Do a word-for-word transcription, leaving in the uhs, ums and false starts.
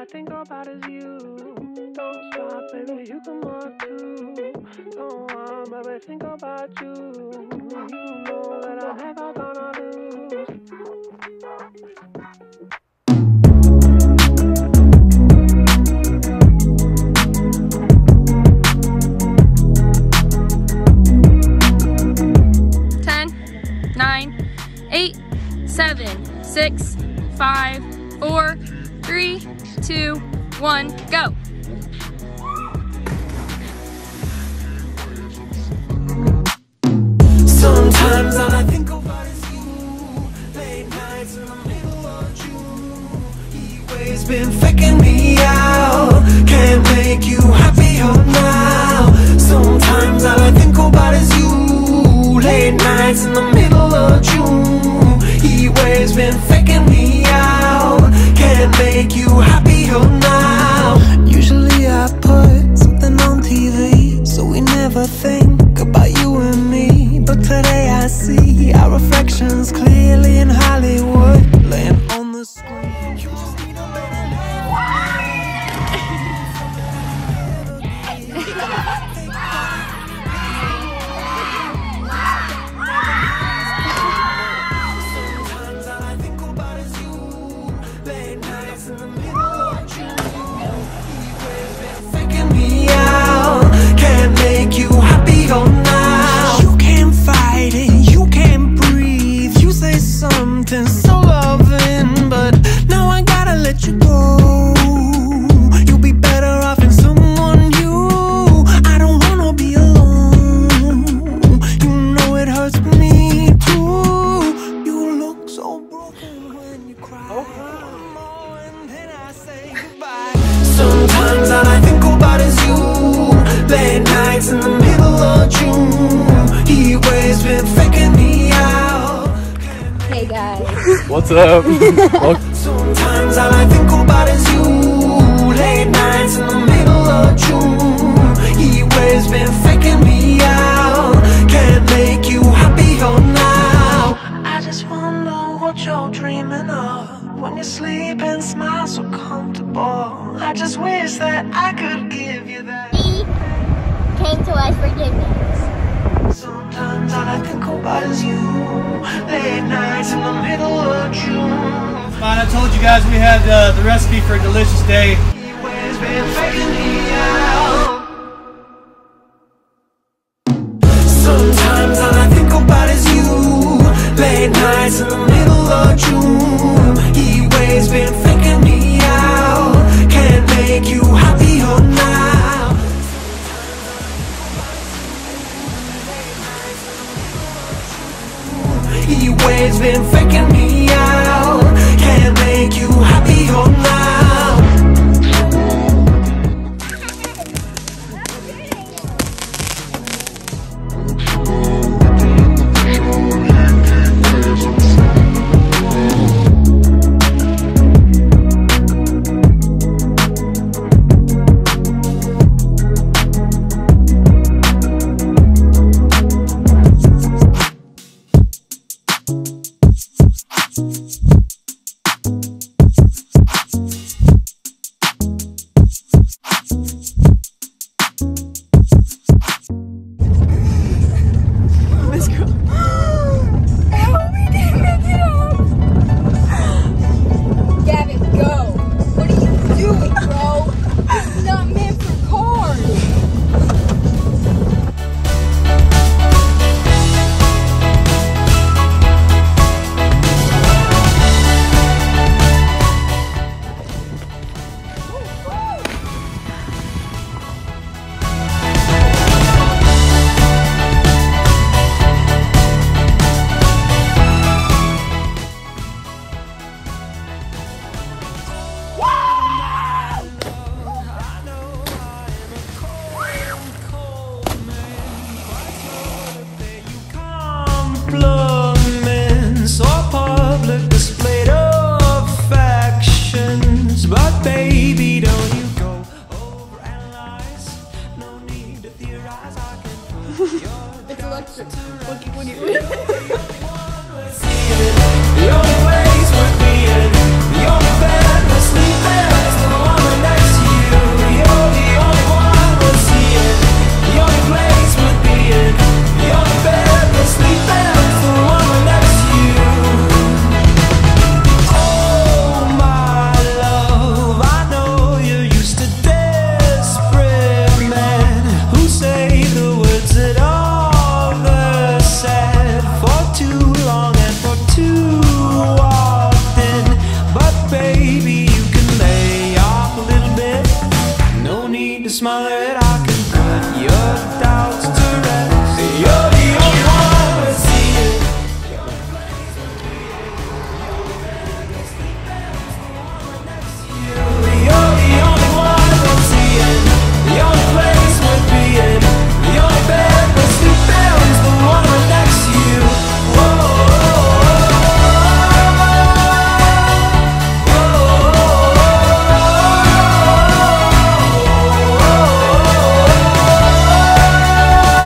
think about is you. Don't stop, baby, you come on too. Don't want, baby, think about you. You know that I'm never gonna lose. ten, nine, eight, seven, six, five, four, three, two, one, go. Sometimes all I think about is you. Late nights in the middle of June. He always been faking me out. Can't make you happier now. Sometimes all I think about is you. Late nights in the middle of June. He always been faking me out. Can't make you happier now. Usually I put something on T V, so we never think about you and me. But today I see our reflections clearly in Hollywood, laying on the screen. You just need a better Sometimes all I think about is you. Late nights in the middle of June. He always been faking me out. Can't make you happier now. You can't fight it, you can't breathe. You say something so loving, but now I gotta let you go. You'll be better off in someone new. I don't wanna be alone. You know it hurts me too. You look so broken when you cry. One more and then I say goodbye. Sometimes all I think about is you. Late nights in the middle of June. He always been faking me out. Hey guys. What's up? Sometimes all I think about is you. Late nights in the middle of June. He always been faking me out. Can't make you happier now. I just wonder what you're dreaming of when you sleep and smile so comfortable. I just wish that I could give you that. He came to us forgiveness. Sometimes all I think about is you. Late nights in the middle of June. Fine, I told you guys we had uh, the recipe for a delicious day. He always been faking me out. Sometimes all I think about is you. Late nights in the middle of June. He always been faking me out. Can't make you happier now. He always been faking me out.